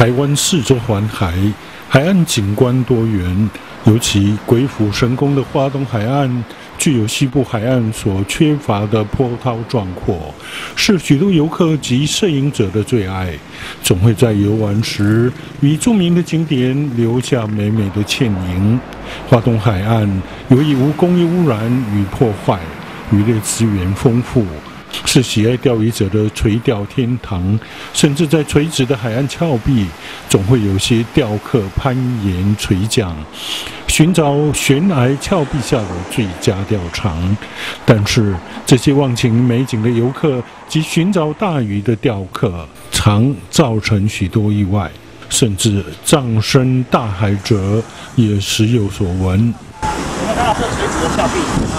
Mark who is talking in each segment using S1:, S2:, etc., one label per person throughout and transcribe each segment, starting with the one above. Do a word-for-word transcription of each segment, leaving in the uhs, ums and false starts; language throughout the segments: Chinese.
S1: 台湾四周环海，海岸景观多元，尤其鬼斧神工的花东海岸，具有西部海岸所缺乏的波涛壮阔，是许多游客及摄影者的最爱。总会在游玩时，与著名的景点留下美美的倩影。花东海岸由于无工业污染与破坏，渔猎资源丰富，是喜爱钓鱼者的垂钓天堂，甚至在垂直的海岸峭壁，总会有些钓客攀岩垂降，寻找悬崖峭壁下的最佳钓场。但是，这些忘情美景的游客及寻找大鱼的钓客，常造成许多意外，甚至葬身大海者也时有所闻。
S2: 我们看到这垂直的峭壁，啊，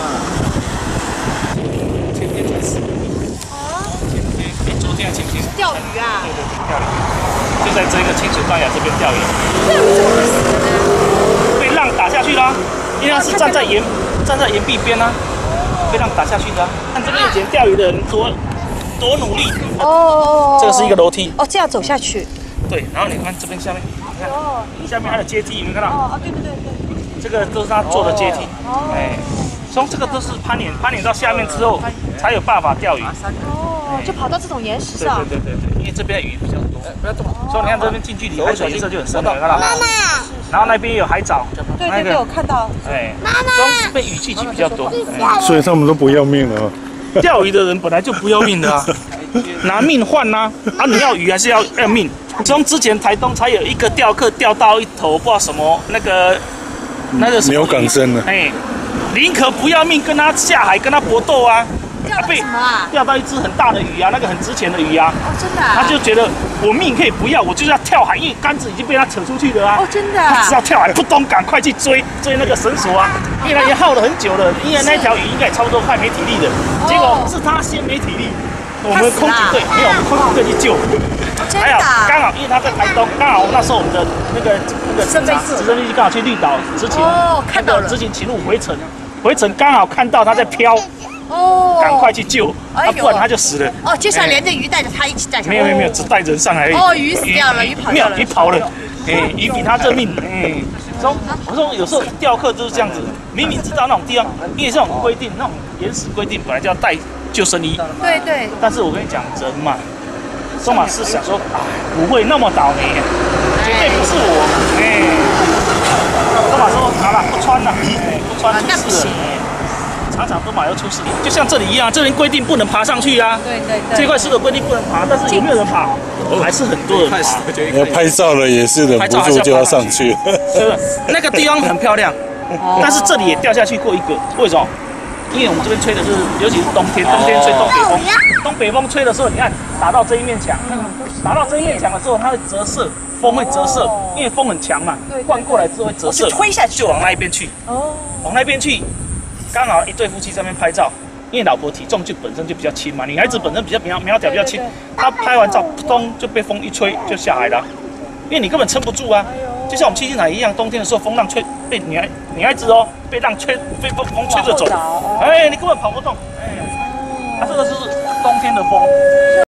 S2: 前天才死。前天，哎，昨天还前天。
S3: 钓鱼啊？
S2: 对对对，钓鱼，就在这个清水断崖这边钓鱼。
S3: 钓鱼怎么会死呢？
S2: 被浪打下去啦，因为他是站在岩站在岩壁边啊，被浪打下去的啊。看这边以前钓鱼的人多多努力。
S3: 哦，
S2: 这个是一个楼梯。
S3: 哦，这样走下去。
S2: 对，然后你看这边下面，你看下面还有阶梯，有没有看到？
S3: 哦哦，对对对对。
S2: 这个都是他做的阶梯。哎，从这个都是攀岩，攀岩到下面之后才有办法钓鱼。
S3: 哦，就跑到这种岩石上。
S2: 对对对对，因为这边鱼比较多，不要动。所以你看这边近距离海水颜色就很深，有没有看到？
S3: 妈妈。
S2: 然后那边有海藻。
S3: 对对对，我看到。
S2: 哎，妈妈。这边雨季季比较多，
S1: 所以他们都不要命了。
S2: 钓鱼的人本来就不要命的啊，拿命换呐！啊，你要鱼还是要要命？从之前台东才有一个钓客钓到一头不知道什么那个那个什么
S1: 没有港生了，
S2: 哎，宁可不要命跟他下海跟他搏斗啊！
S3: 钓到什么啊？
S2: 钓到一只很大的鱼啊，那个很值钱的鱼啊！
S3: 哦，真的啊？
S2: 他就觉得我命可以不要，我就是要跳海，因为杆子已经被他扯出去了啊！
S3: 哦，真的啊？
S2: 他只要跳海，扑通，赶快去追追那个绳索啊！因为他已经耗了很久了，因为那条鱼应该也差不多快没体力了，结果是他先没体力。我们空警队没有，我们空警队去救，还好刚好，因为他在台东，刚好那时候我们的那个那个直升直升机刚好去绿岛执勤，
S3: 哦，看到了，
S2: 执勤勤务回程，回程刚好看到他在飘，
S3: 哦，
S2: 赶快去救，啊，不然他就死了。
S3: 哦，就像连着鱼带着他一起带上来。
S2: 没有没有没有，只带人上来而已。
S3: 哦，鱼死掉了，鱼跑掉了，
S2: 鱼跑了，哎，鱼比他认命，哎，说我说有时候钓客就是这样子，明明知道那种地方，因为这种规定，那种原始规定本来就要带救生衣，
S3: 对对。
S2: 但是我跟你讲，人嘛，松马是想说，啊，不会那么倒霉，绝对不是我，哎，松马说好了，不穿了，哎，不穿出事了，常常都马要出事，就像这里一样，这边规定不能爬上去啊，
S3: 对对对，
S2: 这块石头规定不能爬，但是有没有人爬？还是很多人爬。
S1: 你要拍照了也是忍不住就要上去，
S2: 是不是？那个地方很漂亮，但是这里也掉下去过一个，为什么？因为我们这边吹的是，尤其是冬天，冬天吹东北风，东北风吹的时候，你看打到这一面墙，打到这一面墙的时候，它会折射，风会折射，因为风很强嘛，灌过来之后会折射，
S3: 吹下去，
S2: 就往那一边去。哦，往那边去，刚好一对夫妻在那边拍照，因为老婆体重就本身就比较轻嘛，女孩子本身比较苗苗条比较轻，她拍完照扑通就被风一吹就下海了，因为你根本撑不住啊。就像我们七星潭一样，冬天的时候风浪吹，被女孩女孩子哦被浪吹，被风风吹着走，哎，你根本跑不动，哎，它这个就是冬天的风。